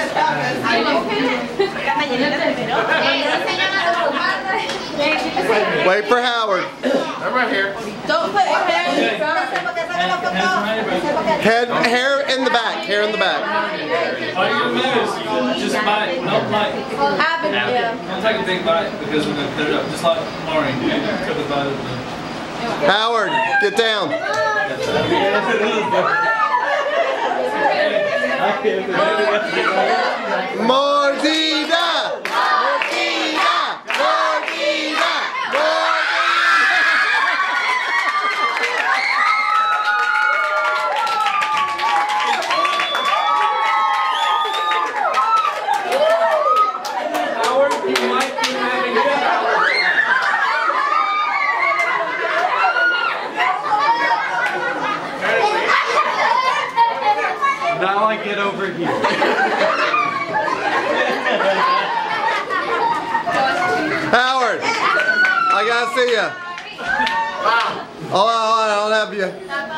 Wait for Howard. I'm right here. Don't put your hair in Hair in the back. Hair in the back. All you're going to do is just bite. Don't bite. Don't take a big bite because we're going to put it up. Just like Maury. Took a bite of the... Howard, get down. Mordida! Mordida! Mordida! Howard, you might be having a Now I get over here. Howard, I gotta see ya. Hold on, I'll have you.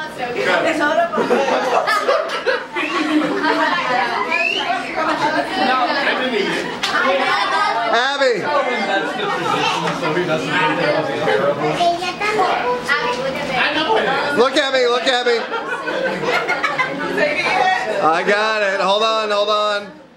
Abby. That's the position, so he doesn't think that was terrible. Look at me, look at me. I got it. Hold on, hold on.